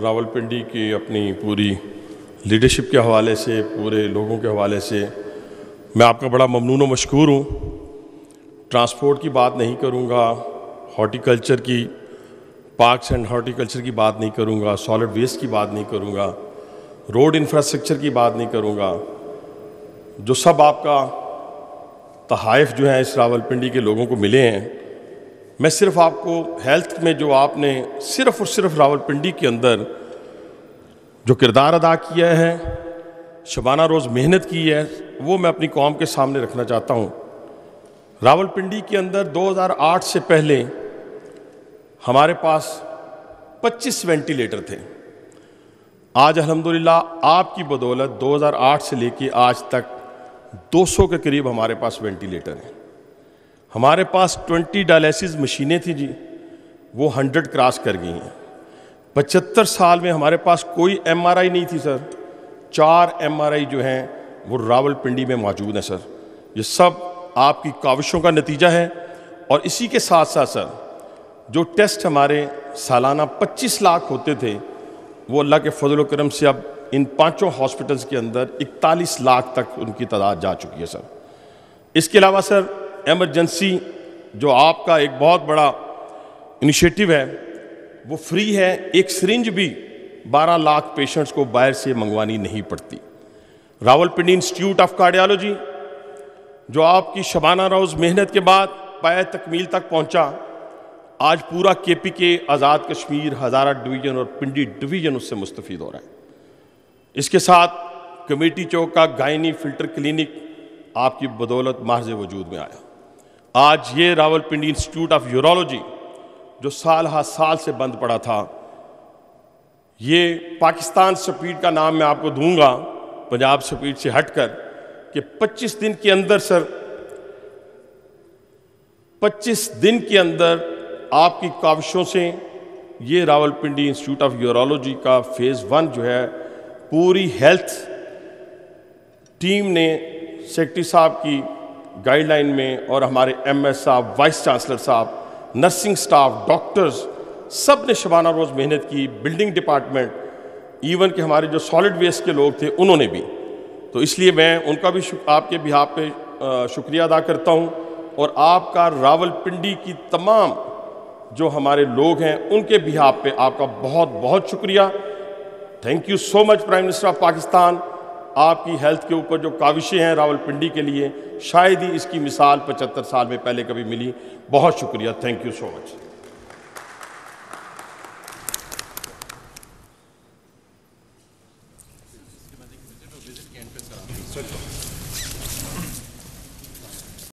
रावलपिंडी की अपनी पूरी लीडरशिप के हवाले से, पूरे लोगों के हवाले से मैं आपका बड़ा ममनून व मशकूर हूँ। ट्रांसपोर्ट की बात नहीं करूँगा, हॉर्टिकल्चर की, पार्क्स एंड हॉर्टिकल्चर की बात नहीं करूँगा, सॉलिड वेस्ट की बात नहीं करूँगा, रोड इंफ्रास्ट्रक्चर की बात नहीं करूँगा। जो सब आपका तहाइफ जो है इस रावलपिंडी के लोगों को मिले हैं, मैं सिर्फ आपको हेल्थ में जो आपने सिर्फ और सिर्फ रावलपिंडी के अंदर जो किरदार अदा किया है, शबाना रोज़ मेहनत की है, वो मैं अपनी कौम के सामने रखना चाहता हूँ। रावलपिंडी के अंदर 2008 से पहले हमारे पास 25 वेंटिलेटर थे। आज अल्हम्दुलिल्लाह आपकी बदौलत 2008 से लेके आज तक 200 के करीब हमारे पास वेंटिलेटर हैं। हमारे पास 20 डायलिसिस मशीनें थी जी, वो 100 क्रॉस कर गई हैं। 75 साल में हमारे पास कोई MRI नहीं थी सर। 4 MRI जो हैं वो रावलपिंडी में मौजूद हैं सर। ये सब आपकी काविशों का नतीजा है। और इसी के साथ साथ सर, जो टेस्ट हमारे सालाना 25 लाख होते थे, वो अल्लाह के फजल करम से अब इन 5 हॉस्पिटल्स के अंदर 41 लाख तक उनकी तादाद जा चुकी है सर। इसके अलावा सर, एमरजेंसी जो आपका एक बहुत बड़ा इनिशिएटिव है, वो फ्री है। एक सिरिंज भी 12 लाख पेशेंट्स को बाहर से मंगवानी नहीं पड़ती। रावलपिंडी इंस्टीट्यूट ऑफ कार्डियोलॉजी जो आपकी शबाना रोज़ मेहनत के बाद पाए तकमील तक पहुंचा, आज पूरा KPK, आज़ाद कश्मीर, हज़ारा डिवीज़न और पिंडी डिवीज़न उससे मुस्तफ़ीद हो रहा है। इसके साथ कमेटी चौक का गायनी फिल्टर क्लिनिक आपकी बदौलत महज वजूद में आया। आज ये रावलपिंडी इंस्टीट्यूट ऑफ यूरोलॉजी जो साल हा साल से बंद पड़ा था, ये पाकिस्तान स्पीड का नाम मैं आपको दूंगा, पंजाब स्पीड से हटकर, कि 25 दिन के अंदर सर, 25 दिन के अंदर आपकी काविशों से ये रावलपिंडी इंस्टीट्यूट ऑफ यूरोलॉजी का फेज़ 1 जो है, पूरी हेल्थ टीम ने सेक्रेटरी साहब की गाइडलाइन में और हमारे MS साहब, वाइस चांसलर साहब, नर्सिंग स्टाफ, डॉक्टर्स, सब ने शबाना रोज़ मेहनत की। बिल्डिंग डिपार्टमेंट, इवन कि हमारे जो सॉलिड वेस्ट के लोग थे उन्होंने भी। तो इसलिए मैं उनका भी आपके बिहाफ पे शुक्रिया अदा करता हूँ। और आपका रावलपिंडी की तमाम जो हमारे लोग हैं उनके बिहाफ पे आपका बहुत बहुत शुक्रिया। Thank you so much prime minister of Pakistan. आपकी हेल्थ के ऊपर जो काविशें हैं रावलपिंडी के लिए, शायद ही इसकी मिसाल 75 साल में पहले कभी मिली। बहुत शुक्रिया, थैंक यू सो मच।